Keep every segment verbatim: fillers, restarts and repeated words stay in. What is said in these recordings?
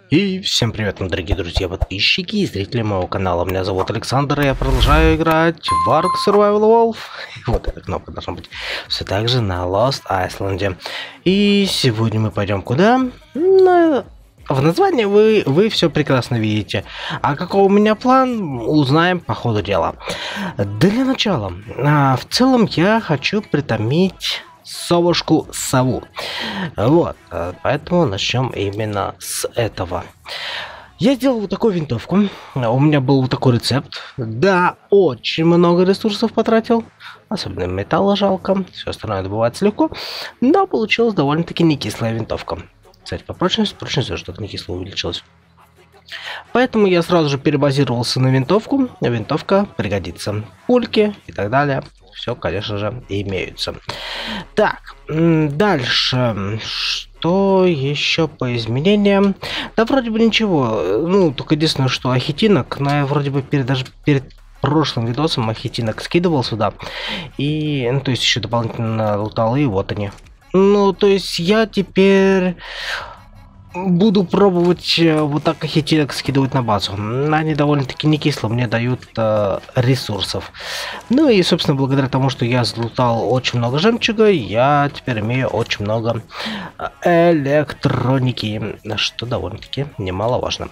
И всем привет, мои дорогие друзья, подписчики и зрители моего канала. Меня зовут Александр, и я продолжаю играть в Ark Survival Wolf. Вот эта кнопка должна быть все так же на Lost Island. И сегодня мы пойдем куда? На... В названии вы, вы все прекрасно видите. А какой у меня план, узнаем по ходу дела. Для начала, а, в целом я хочу притомить совушку сову. Вот, поэтому начнем именно с этого. Я сделал вот такую винтовку. У меня был вот такой рецепт. Да, очень много ресурсов потратил. Особенно металла жалко. Все остальное добывается легко. Но получилась довольно-таки не кислая винтовка. Кстати, по прочности, прочность что-то не кисло увеличилось. Поэтому я сразу же перебазировался на винтовку. Винтовка пригодится. Пульки и так далее. Все, конечно же, имеются. Так, дальше. Что еще по изменениям? Да, вроде бы ничего. Ну, только единственное, что ахитинок, но я вроде бы перед, даже перед прошлым видосом ахитинок скидывал сюда. И, ну, то есть еще дополнительно лутал, и вот они. Ну, то есть я теперь буду пробовать вот так ахитинок скидывать на базу. Они довольно-таки не кисло мне дают э, ресурсов. Ну и, собственно, благодаря тому, что я залутал очень много жемчуга, я теперь имею очень много электроники, что довольно-таки немаловажно.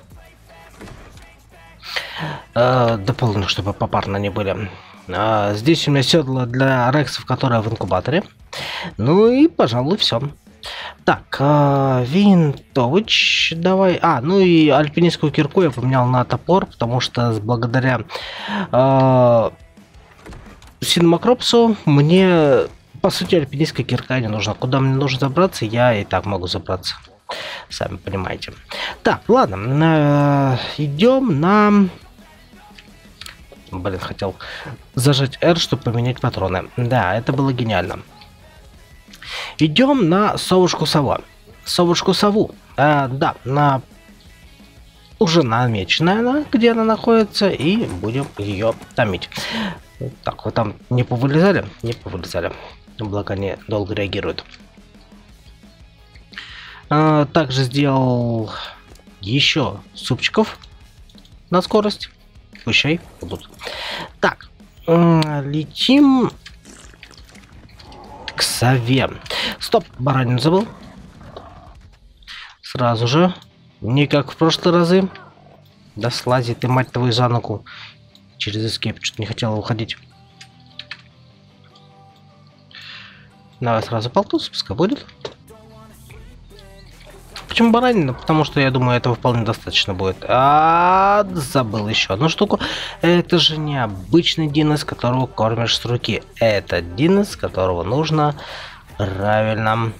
Э, дополнительно, чтобы попарно не были. Э, здесь у меня седло для рексов, которое в инкубаторе. Ну и, пожалуй, все. Так, э, винтовыч, давай. А, ну и альпинистскую кирку я поменял на топор, потому что благодаря э, Синмакропсу мне, по сути, альпинистская кирка не нужна. Куда мне нужно забраться, я и так могу забраться. Сами понимаете. Так, ладно, э, идем на... Блин, хотел зажать R, чтобы поменять патроны. Да, это было гениально. Идем на совушку сова. Совушку сову. Э, да, на уже намеченная она, где она находится, и будем ее томить. Так, вы там не повылезали? Не повылезали. Благо они долго реагируют. Э, также сделал еще супчиков на скорость. Пущай будут. Так, э, летим к сове. Стоп, баранину забыл. Сразу же. Не как в прошлые разы. Да слази ты, мать твою, за ногу. Через эскейп. Что-то не хотела уходить. Давай сразу полтус, пускай будет. Почему баранина? Потому что я думаю, этого вполне достаточно будет. А, забыл еще одну штуку. Это же не обычный динос, которого кормишь с руки. Это динос, которого нужно правильно.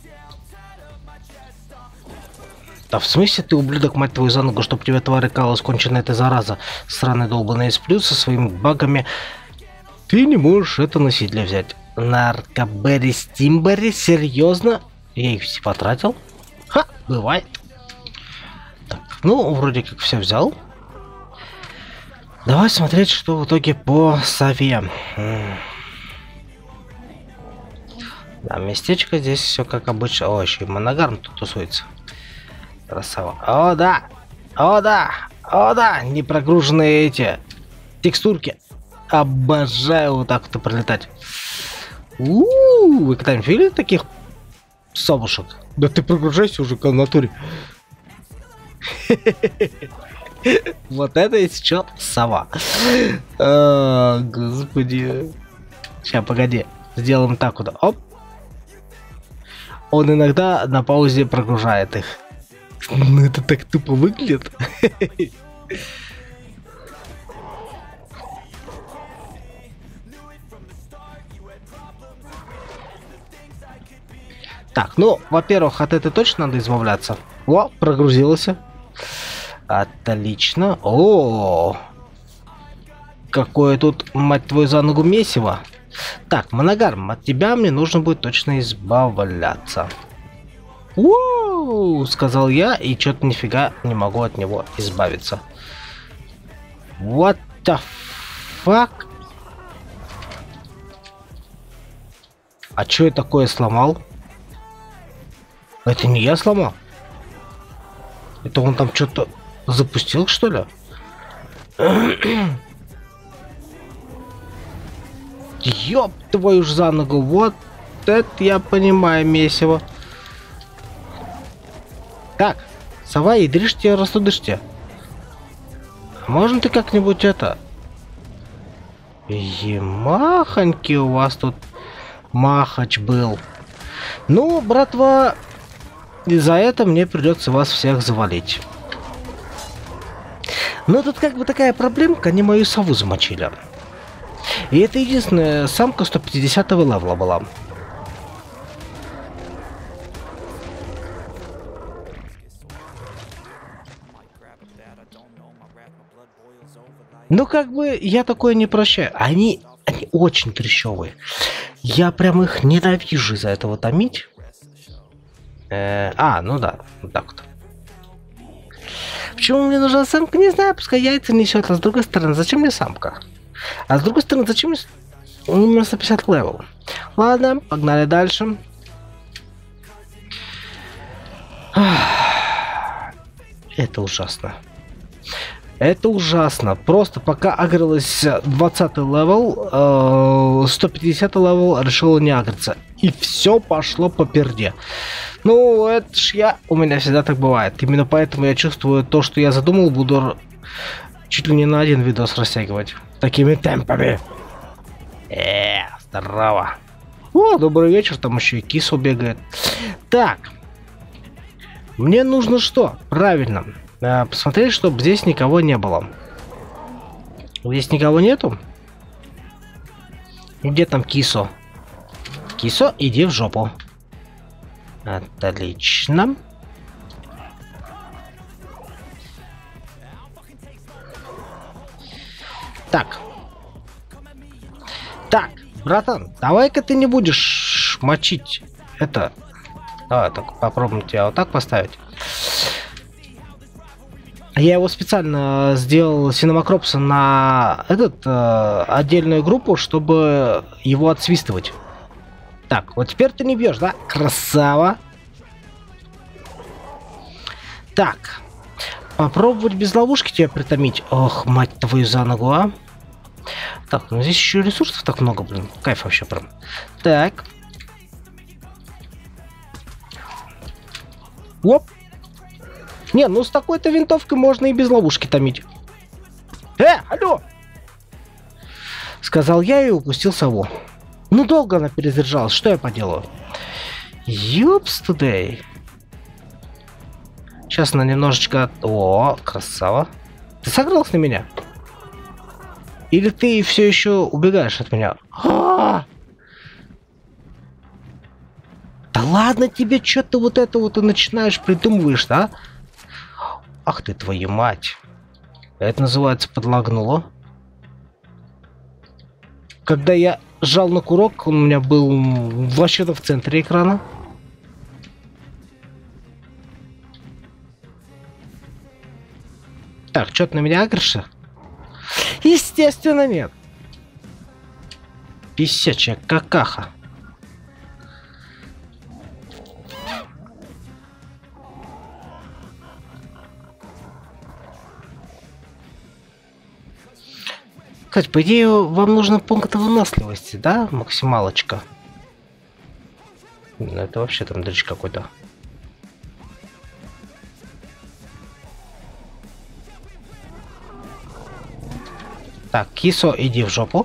Да в смысле ты, ублюдок, мать твою, за ногу, чтоб тебе тварь калась, конченая эта зараза, сраный долбаный сплю со своими багами. Ты не можешь это носителя взять. Наркоберри Стимберри, серьезно? Я их все потратил? Ха, бывает. Так, ну, вроде как все взял. Давай смотреть, что в итоге по сове. Да, местечко здесь все как обычно. О, еще и Моногарм тут тусуется. Красава. О, да! О, да! О, да! Не прогруженные эти текстурки. Обожаю вот так вот пролетать. У-у-у, вы когда-нибудь видели таких совушек? Да ты прогружайся уже в натуре. Вот это и сейчас сова. Господи. Сейчас, погоди. Сделаем так вот. Оп. Он иногда на паузе прогружает их. Ну это так тупо выглядит. Так, ну, во-первых, от этой точно надо избавляться. О, прогрузился. Отлично. О, какое тут, мать твою, за ногу месиво. Так, Моногарм, от тебя мне нужно будет точно избавляться. Ууу, сказал я, и что-то нифига не могу от него избавиться. What the fuck? А что я такое сломал? Это не я сломал? Это он там что-то запустил, что ли? Ёб твою ж за ногу, вот это я понимаю месиво. Так, сова, ядришьте, растудышьте. Можно ты как-нибудь это... Емахоньки у вас тут махач был. Ну, братва, и за это мне придется вас всех завалить. Но тут как бы такая проблемка, они мою сову замочили. И это единственная самка сто пятидесятого левела была. Ну, как бы, я такое не прощаю. Они, они очень трещевые. Я прям их ненавижу из-за этого томить. Э, а, ну да, вот так вот. Почему мне нужна самка? Не знаю, пускай яйца несет. А с другой стороны, зачем мне самка? А с другой стороны, зачем мне... У меня сто пятьдесят левел. Ладно, погнали дальше. Это ужасно. Это ужасно. Просто пока агрилась двадцатый левел, сто пятидесятый левел решила не агриться. И все пошло по перде. Ну, это ж я... У меня всегда так бывает. Именно поэтому я чувствую то, что я задумал, буду чуть ли не на один видос растягивать. Такими темпами. Эээ, здорово. О, добрый вечер. Там еще и киса бегает. Так. Мне нужно что? Правильно. Посмотреть, чтобы здесь никого не было. Здесь никого нету? Где там кисо? Кисо, иди в жопу. Отлично. Так. Так, братан, давай-ка ты не будешь мочить это. Давай так попробуем тебя вот так поставить. Я его специально сделал Синемакропса на этот э, отдельную группу, чтобы его отсвистывать. Так, вот теперь ты не бьешь, да? Красава. Так. Попробовать без ловушки тебя притомить. Ох, мать твою за ногу, а. Так, ну здесь еще ресурсов так много, блин. Кайф вообще прям. Так. Оп. Не, ну с такой-то винтовкой можно и без ловушки томить. Э, алло! Сказал я и упустил сову. Ну долго она перезаряжалась, что я поделаю? Ёпс тудей. Сейчас она немножечко... О, красава. Ты согрелся на меня? Или ты все еще убегаешь от меня? А-а-а! Да ладно тебе, что ты вот это вот и начинаешь придумываешь, да? Ах ты, твою мать. Это называется подлагнуло. Когда я жал на курок, он у меня был вообще-то в центре экрана. Так, что ты на меня агришься? Естественно, нет. Писячая какаха. Кстати, по идее, вам нужно пункт выносливости, да? Максималочка. Это вообще там дрочь какой-то. Так, кисо, иди в жопу.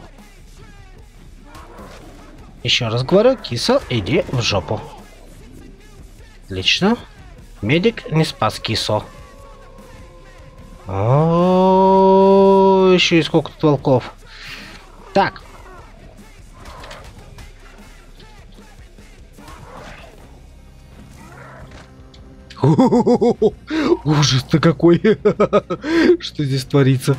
Еще раз говорю, кисо, иди в жопу. Отлично. Медик не спас кисо. О, еще и сколько тут волков. Так. Ужас-то какой. Что здесь творится?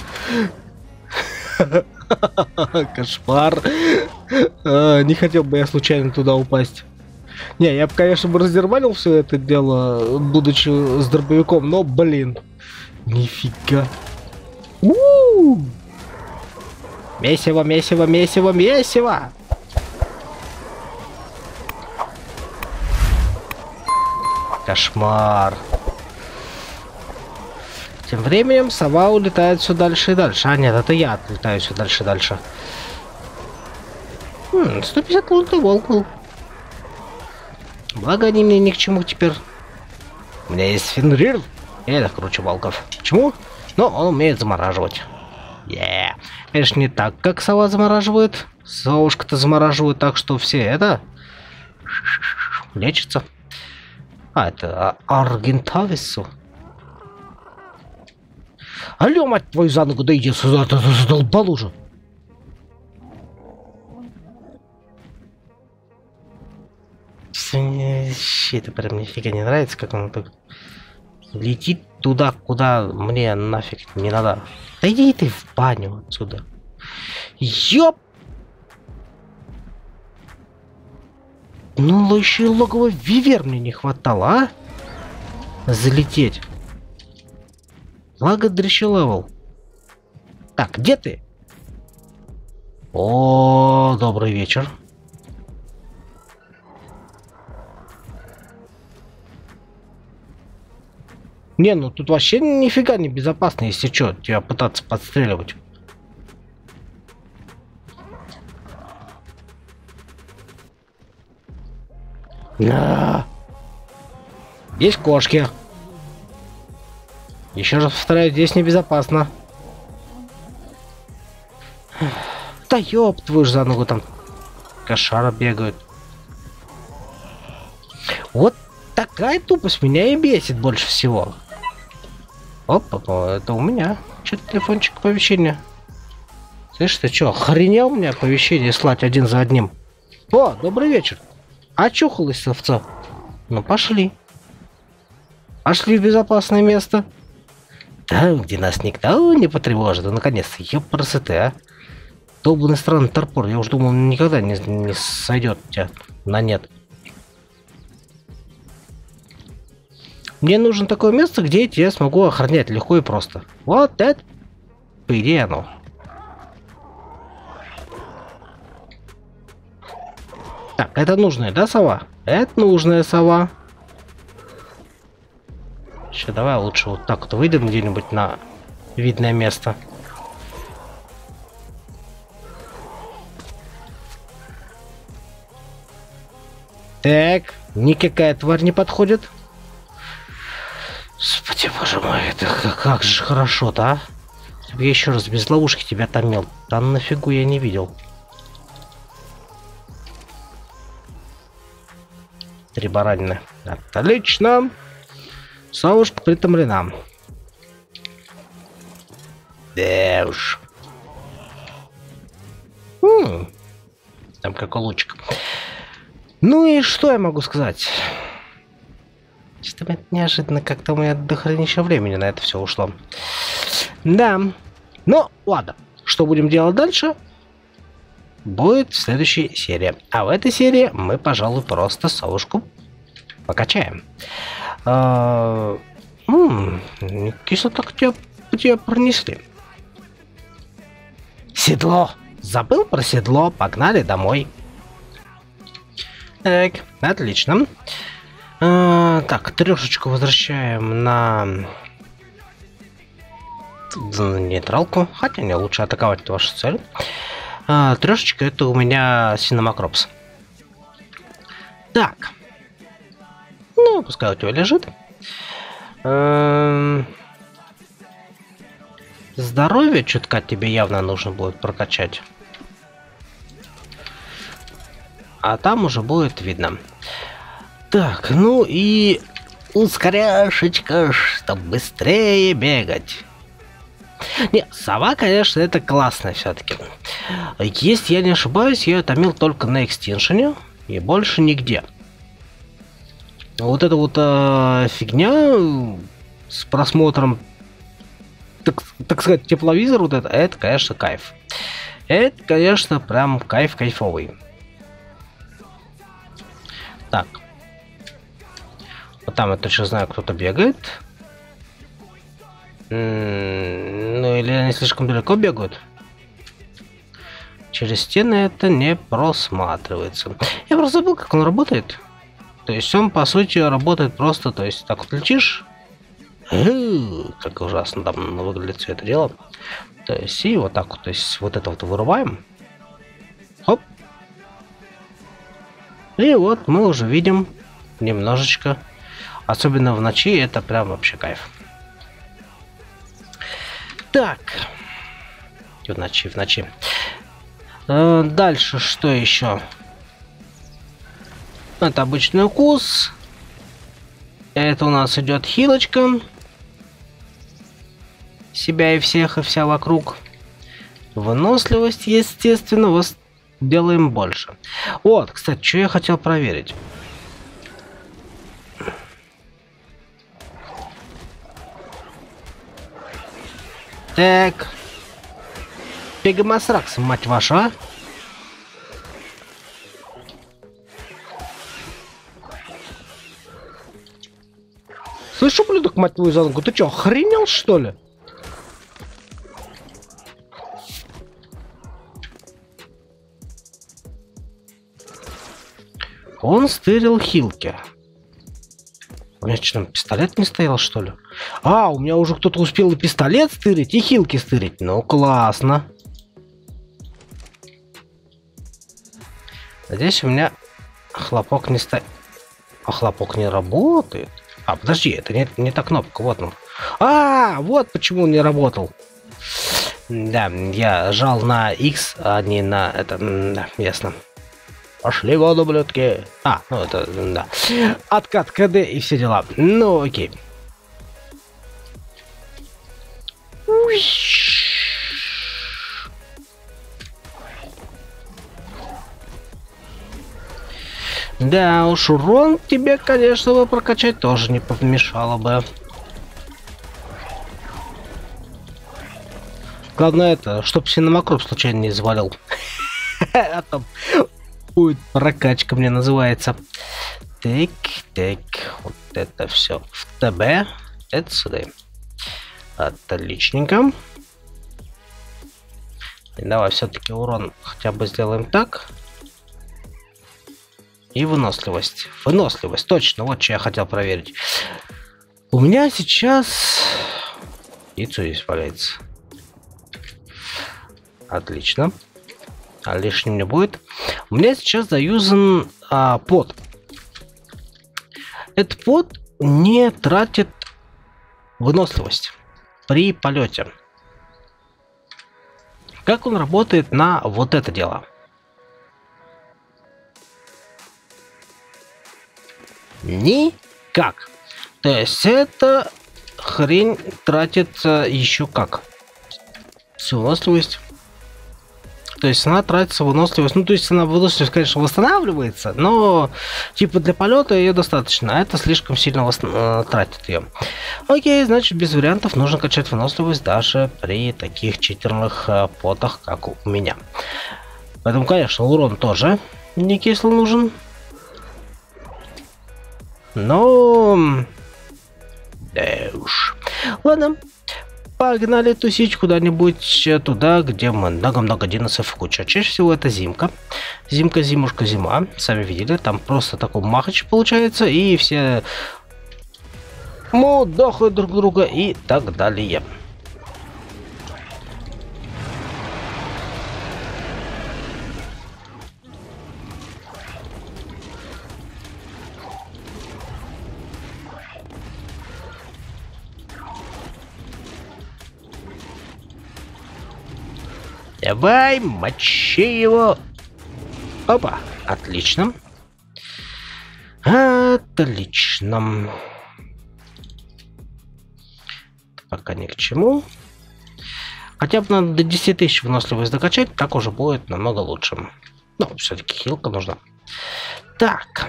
Кошмар. А, не хотел бы я случайно туда упасть. Не, я бы, конечно, бы раздербанил все это дело, будучи с дробовиком, но, блин. Нифига. У-у-у! Месиво, месиво, месиво, месиво. Кошмар. Тем временем сова улетает все дальше и дальше. А, нет, это я отлетаю все дальше и дальше. Хм, сто пятьдесят лунный волк был. Благо они мне ни к чему теперь. У меня есть Фенрир. И это круче волков. Почему? Но он умеет замораживать. Yeah. Конечно, не так, как сова замораживает. Совушка-то замораживает так, что все это... лечится. А, это Аргентавису. Алло, мать твою, за ногу, да иди сюда, ты задолбал уже. Это прям нифига не нравится, как он так летит туда, куда мне нафиг не надо. Да иди ты в баню отсюда. Ёп! Ну, еще и логово Вивер мне не хватало, а? Залететь. Благо дрищи левел. Так, где ты? О, добрый вечер. Не, ну тут вообще нифига не безопасно, если что, тебя пытаться подстреливать. На! Есть кошки. Еще раз повторяю, здесь небезопасно. Да ёб твою ж за ногу, там кошара бегают. Вот такая тупость меня и бесит больше всего. Опа, это у меня. Что-то телефончик оповещения. Слышь, ты что, охренел мне оповещение слать один за одним? О, добрый вечер. Очухалась совца. Ну, пошли. Пошли в безопасное место. Там, где нас никто не потревожит. Да, наконец-то, ёпрасоты, а. Долбанный странный торпор. Я уж думал, он никогда не, не сойдет у тебя на нет. Мне нужно такое место, где я тебя смогу охранять легко и просто. Вот это, по идее, оно. Так, это нужная, да, сова? Это нужная сова. Сейчас давай лучше вот так вот выйдем где-нибудь на видное место. Так, никакая тварь не подходит. Господи, боже мой, это как, как же хорошо-то, а? Если бы я еще раз без ловушки тебя томил. Там нафигу я не видел. Три баранины. Отлично. Совушка притомлена. Да уж. М-м. Там какой лучик. Ну и что я могу сказать? Что-то неожиданно как-то у меня до хренища времени на это все ушло. Да. Ну, ладно. Что будем делать дальше? Будет в следующей серии. А в этой серии мы, пожалуй, просто совушку покачаем. А, м-м, кисло так тебя, тебя пронесли. Седло. Забыл про седло. Погнали домой. Так, отлично. А, так, трешечку возвращаем на... на нейтралку. Хотя не, лучше атаковать вашу цель. А, трешечка это у меня Синомакропс. Так. Ну, пускай у тебя лежит. Эм... Здоровье чутка тебе явно нужно будет прокачать. А там уже будет видно. Так, ну и ускоряшечка, чтобы быстрее бегать. Не, сова, конечно, это классно все-таки. Если я не ошибаюсь, я ее томил только на экстеншене и больше нигде. Вот эта вот э, фигня с просмотром, так, так сказать, тепловизор, вот это, это, конечно, кайф. Это, конечно, прям кайф кайфовый. Так. Вот там я точно знаю, кто-то бегает. М-м, ну или они слишком далеко бегают. Через стены это не просматривается. Я просто забыл, как он работает. То есть он, по сути, работает просто, то есть так вот летишь, Э, как ужасно там выглядит все это дело. То есть, и вот так вот, то есть, вот это вот вырубаем. Хоп. И вот мы уже видим немножечко. Особенно в ночи, это прям вообще кайф. Так. В ночи, в ночи. Э, дальше что еще? Это обычный укус. Это у нас идет хилочка. Себя и всех, и вся вокруг. Выносливость, естественно, вас делаем больше. Вот, кстати, что я хотел проверить. Так. Пегамасракс, мать вашу, а? Слышь, ублюдок, мать твою за ногу, ты чё, охренел, что ли? Он стырил хилки. У меня что, там пистолет не стоял, что ли? А, у меня уже кто-то успел и пистолет стырить, и хилки стырить. Ну, классно. Здесь у меня хлопок не стоит. А хлопок не работает. А, подожди, это не, не та кнопка, вот он. А, вот почему он не работал. Да, я жал на X, а не на это, да, ясно. Пошли вон, ублюдки. А, ну это, да. Откат КД и все дела. Ну, окей. Да уж, урон тебе, конечно, бы прокачать тоже не помешало бы. Главное это, чтоб синемакроп случайно не завалил. А там будет прокачка, мне называется. Так, так, вот это все в ТБ. Это сюда. Отличненько. И давай все-таки урон хотя бы сделаем так. И выносливость. Выносливость, точно, вот что я хотел проверить. У меня сейчас яйцо здесь валяется. Отлично. А лишним не будет. У меня сейчас заюзан а, пот. Этот пот не тратит выносливость при полете. Как он работает на вот это дело? Никак. То есть эта хрень тратится еще как? Всю выносливость. То есть она тратится выносливость. Ну, то есть она выносливость, конечно, восстанавливается, но типа для полета ее достаточно. А это слишком сильно восстан... тратит ее. Окей, значит, без вариантов нужно качать выносливость даже при таких читерных потах, как у меня. Поэтому, конечно, урон тоже не кисло нужен. Но... Да уж. Ладно. Погнали тусить куда-нибудь туда, где много-много диносов куча. Чаще всего это зимка. Зимка, зимушка, зима. Сами видели, там просто такой махач получается. И все мудохают друг друга и так далее. Давай, мочи его. Опа, отлично. Отлично. Пока ни к чему. Хотя бы надо до десяти тысяч выносливость докачать, так уже будет намного лучше. Но все-таки хилка нужна. Так.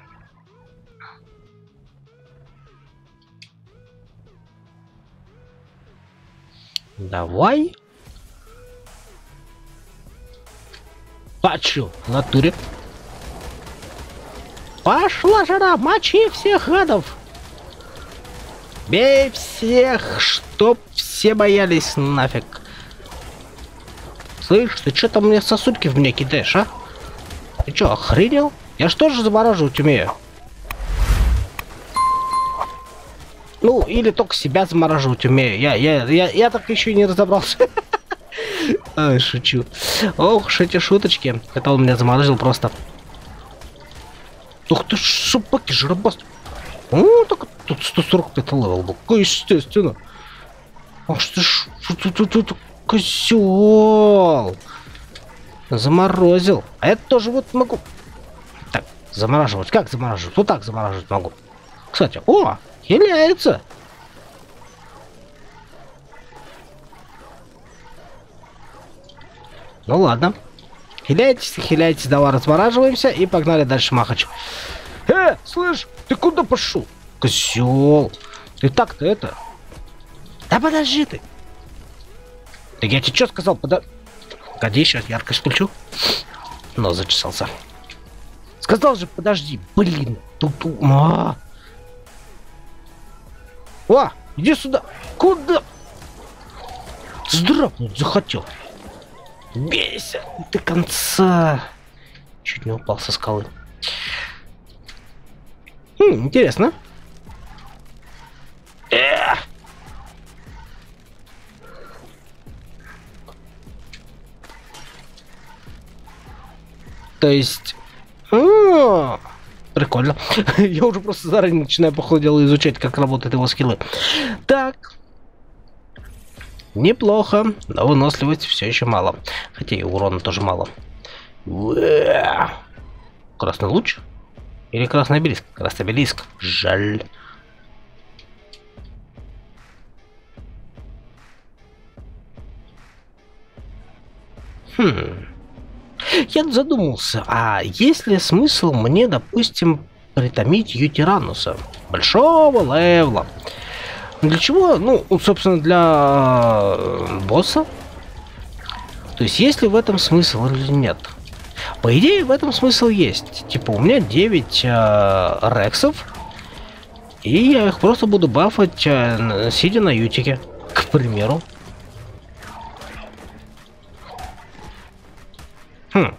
Давай. А чё, в натуре? Пошла жара, мочи всех гадов! Бей всех, чтоб все боялись нафиг. Слышь, ты чё там мне сосульки в меня кидаешь, а? Ты чё, охренел? Я ж тоже замораживать умею. Ну, или только себя замораживать умею. Я, я, я, я так еще и не разобрался. Ай, шучу. Ох уж эти шуточки. Это он меня заморозил просто. Ух ты, собаки, жиробас. О, так тут сто сорок пять левел был. Естественно. Ах ты ж, тут козел. Заморозил. А это тоже вот могу. Так, замораживать. Как замораживать? Вот так замораживать могу. Кстати, о, хиляется. Ну ладно. Хиляйтесь, хиляйтесь, давай размораживаемся и погнали дальше махач. Э, слышь, ты куда пошел? Козел. Ты так-то это... Да подожди ты. Так я тебе что сказал? Подо... Погоди, сейчас яркость включу. Но зачесался. Сказал же, подожди. Блин. Тут... А! О, иди сюда. Куда? Здрапнуть захотел. Бейся до конца. Чуть не упал со скалы. Хм, интересно. Эх. То есть... А-а-а. Прикольно. Я уже просто заранее начинаю, походу, изучать, как работают его скиллы. Так. Неплохо, но выносливости все еще мало. Хотя и урона тоже мало. Красный луч? Или красный обелиск? Красный обелиск. Жаль. Хм. Я задумался, а есть ли смысл мне, допустим, притомить Ютирануса? Большого левла. Для чего? Ну, собственно, для босса. То есть, есть ли в этом смысл или нет? По идее, в этом смысл есть. Типа, у меня девять э, рексов. И я их просто буду бафать, э, сидя на ютике, к примеру. Хм.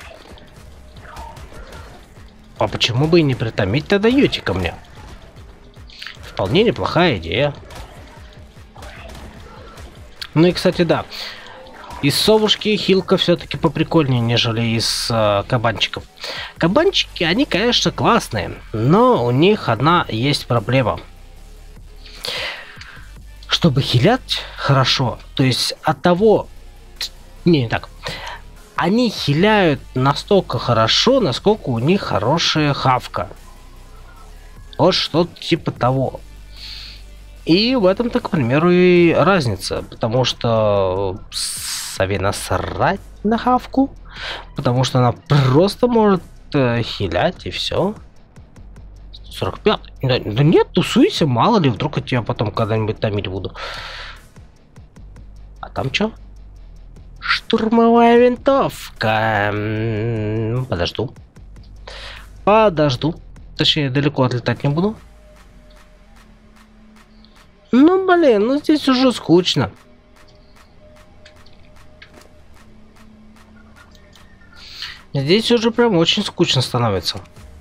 А почему бы и не притомить тогда ютика мне? Вполне неплохая идея. Ну и, кстати, да. Из совушки хилка все-таки поприкольнее, нежели из э, кабанчиков. Кабанчики, они, конечно, классные, но у них одна есть проблема. Чтобы хилять хорошо, то есть от того... Не, не так. Они хиляют настолько хорошо, насколько у них хорошая хавка. Вот что-то типа того. И в этом-то, к примеру, и разница. Потому что Сове насрать на хавку. Потому что она просто может э, хилять и все. сорок пять. Да, да нет, тусуйся, мало ли, вдруг я тебя потом когда-нибудь томить буду. А там что? Штурмовая винтовка. Подожду. Подожду. Точнее, далеко отлетать не буду. Ну, блин, ну здесь уже скучно. Здесь уже прям очень скучно становится.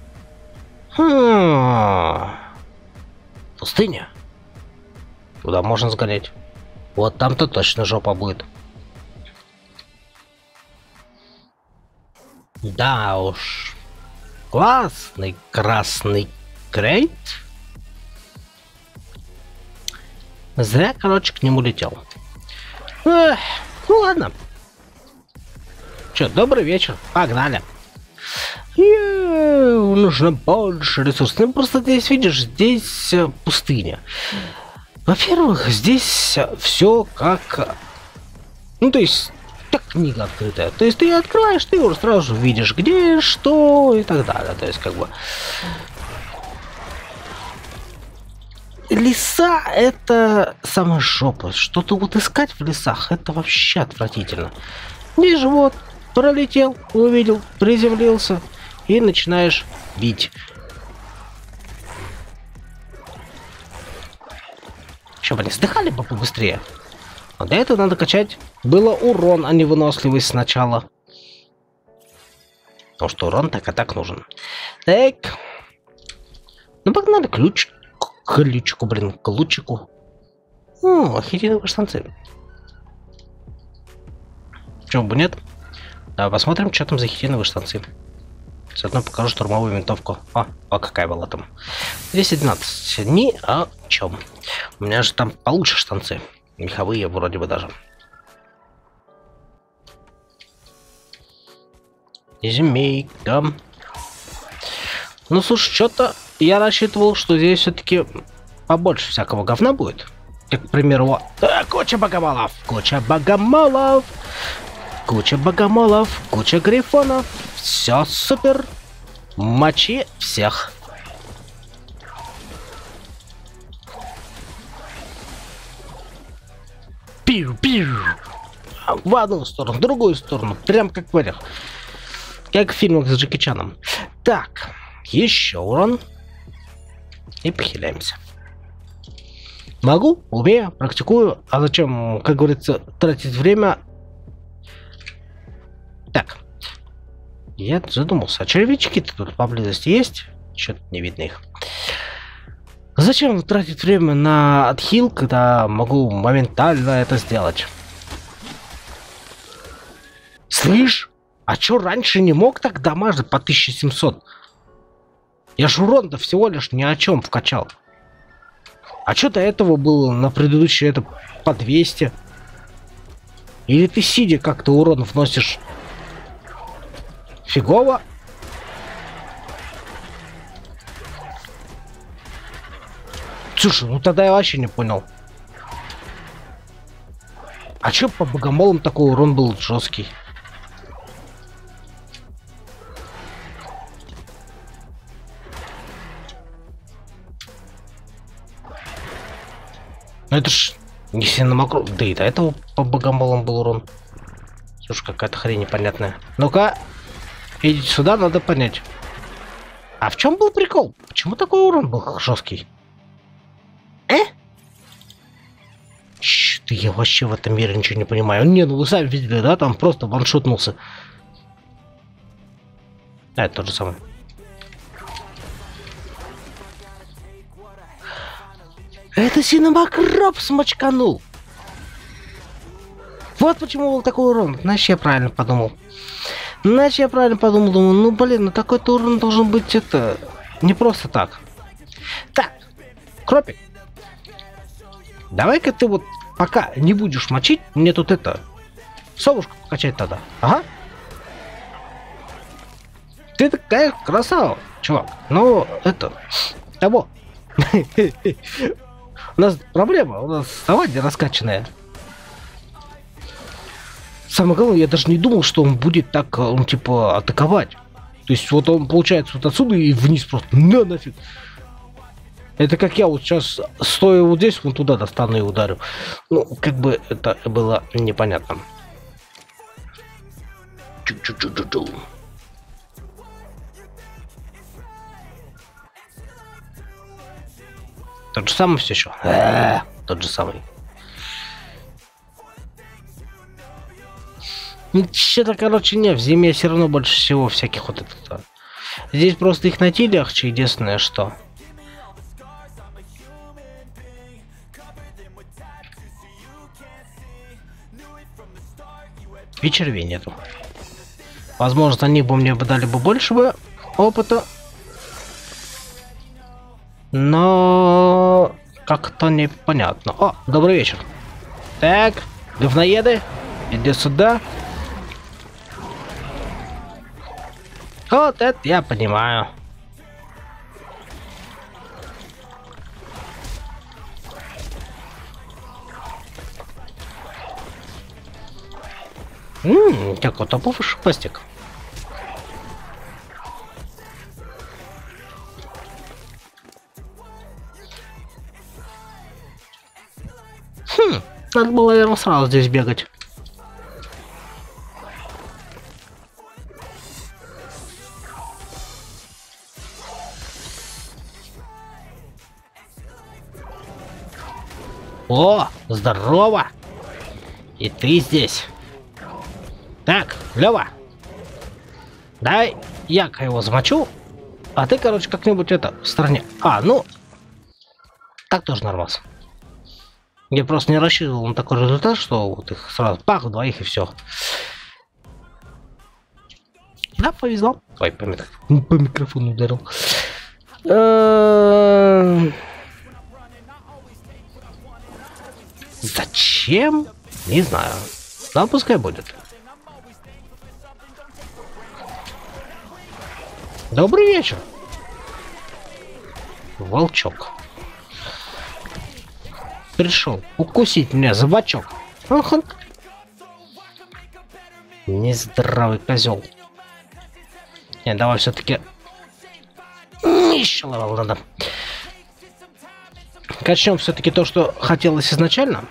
Хм. Пустыня. Туда можно сгонять. Вот там-то точно жопа будет. Да уж. Классный красный крейт. Зря, короче, к нему летел. Эх, ну ладно. Че, добрый вечер. Погнали. Е-е, нужно больше ресурсов. Ну просто здесь, видишь, здесь пустыня. Во-первых, здесь все как... Ну, то есть, как книга открытая. То есть, ты открываешь, ты уже сразу видишь, где, что и так далее. То есть, как бы... Леса — это самая жопа. Что-то вот искать в лесах — это вообще отвратительно. Здесь вот пролетел, увидел, приземлился и начинаешь бить. Че, блин, сдыхали бы побыстрее? А для этого надо качать было урон, а не выносливость сначала. Потому что урон так и так нужен. Так. Ну, погнали, ключ. к лючику, блин, к лучику. О, хитиновые штанцы. Почему бы нет? Давай посмотрим, что там за хитиновые штанцы. Заодно покажу штурмовую винтовку. О, а какая была там? двести двенадцать. Ни о чем. У меня же там получше штанцы. Меховые вроде бы даже. Змейка. Ну, слушай, что-то я рассчитывал, что здесь все-таки побольше всякого говна будет. Как, к примеру, а, куча богомолов, куча богомолов, куча богомолов, куча грифонов. Все супер. Мочи всех. Пиу-пиу. В одну сторону, в другую сторону. Прям как в этих. Как в фильмах с Джеки Чаном. Так, еще урон. И похиляемся. Могу, умею, практикую. А зачем, как говорится, тратить время? Так. Я задумался, а червячки-то тут поблизости есть? Что-то не видно их. Зачем тратить время на отхил, когда могу моментально это сделать? Слышь, а чё раньше не мог так дамажить по тысяче семьсот? Я ж урон-то всего лишь ни о чем вкачал. А чё до этого было на предыдущей это по двести? Или ты сидя как-то урон вносишь? Фигово. Слушай, ну тогда я вообще не понял. А чё по богомолам такой урон был жесткий? Ну это ж не синомакро... Да и до этого по богомолам был урон. Слушай, какая-то хрень непонятная. Ну-ка, идите сюда, надо понять. А в чем был прикол? Почему такой урон был жесткий? Э? Что-то я вообще в этом мире ничего не понимаю. Не, ну вы сами видели, да? Там просто ваншотнулся. А, это то же самое. Это синомакроп смочканул. Вот почему был такой урон. Значит, я правильно подумал. Значит, я правильно подумал. Думаю, ну блин, ну такой-то урон должен быть это... Не просто так. Так, Кропик. Давай-ка ты вот пока не будешь мочить, мне тут это... Совушку покачать тогда. Ага. Ты такая красава, чувак. Но это... Того. У нас проблема, у нас Авадия раскачанная. Самое главное, я даже не думал, что он будет так, он типа атаковать. То есть вот он получается вот отсюда и вниз просто. На нафиг. Это как я вот сейчас, стоя вот здесь, вон туда достану и ударю. Ну, как бы это было непонятно. Чу-чу-чу-чу-чу. Тот же самый все еще. А-а-а, тот же самый. Что-то, короче, не, в зиме все равно больше всего всяких вот это. Здесь просто их найти легче, единственное что. И червей нету. Возможно, они бы мне бы дали бы больше бы опыта. Но как-то непонятно. О, добрый вечер. Так, говноеды, иди сюда. Вот это я понимаю. Ммм, какой топовый шипастик. Хм, надо было, наверное, сразу здесь бегать. О, здорово! И ты здесь. Так, Лёва. Дай я-ка его замочу. А ты, короче, как-нибудь это в стороне. А, ну. Так тоже нормас. Я просто не рассчитывал на такой результат, что вот их сразу пах, двоих и все. Да, повезло. Ой, по, микро... по микрофону ударил. Зачем? Не знаю. Да, пускай будет. Добрый вечер. Волчок. Пришел укусить меня за бочок. Ага. Нездоровый козел. Не, давай все-таки. Еще левел надо. Качнем все-таки то, что хотелось изначально.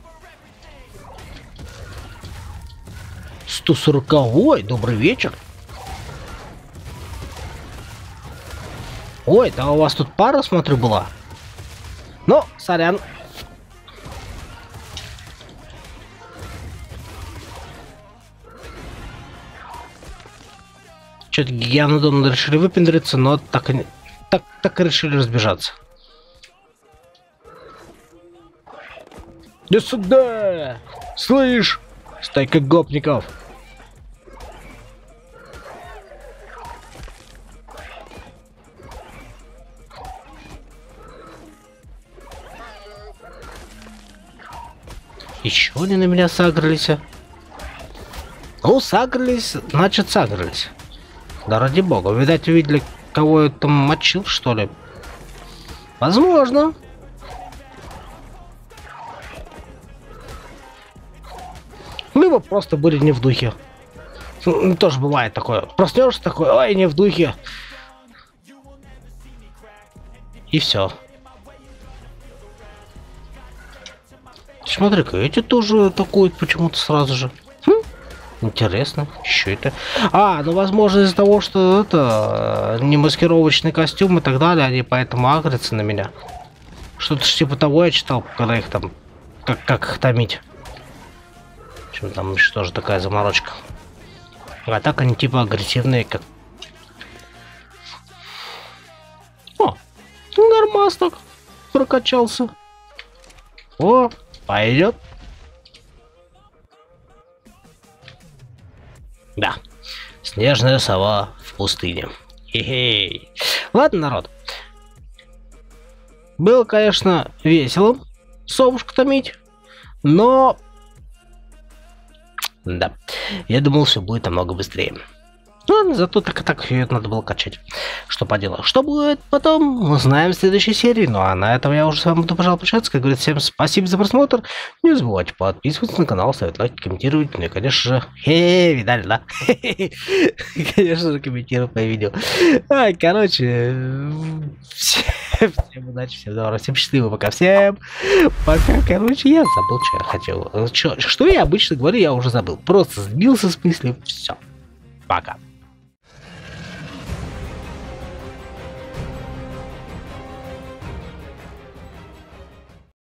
сто сороковой, добрый вечер. Ой, да у вас тут пара, смотрю, была. Ну, сорян. Что-то Гиганодон решили выпендриться, но так и, так, так и решили разбежаться. Иди сюда! Слышь, стайка гопников! Еще они на меня сагрались. Ну, сагрались, значит сагрались. Да ради бога, видать, увидели, кого я там мочил, что ли? Возможно. Либо просто были не в духе. Тоже бывает такое. Проснешься такой, ой, не в духе. И все. Смотри-ка, эти тоже атакуют почему-то сразу же. Хм, интересно, что это? А, ну возможно из-за того, что это не маскировочный костюм и так далее, они поэтому агрятся на меня. Что-то типа того я читал, когда их там, как, как их томить. В общем, там что же такая заморочка. А так они типа агрессивные, как... О, нормас так прокачался. О, пойдет. Да, снежная сова в пустыне. Хе-хей. Ладно, народ. Было, конечно, весело совушку томить, но... Да, я думал, все будет намного быстрее. Ну, зато так и так ее надо было качать. Что поделать. Что будет потом, узнаем в следующей серии. Ну а на этом я уже с вами буду, пожалуй, прощаться. Как говорится, всем спасибо за просмотр. Не забывайте подписываться на канал, ставить лайки, комментировать. Ну и, конечно же, хе-хе, видали, да? Конечно же, комментировать мои видео. А, короче, всем удачи, всем добра, всем счастливо, пока всем. Пока, короче, я забыл, что я хотел. Что, что я обычно говорю, я уже забыл. Просто сбился с мысли. Все. Пока.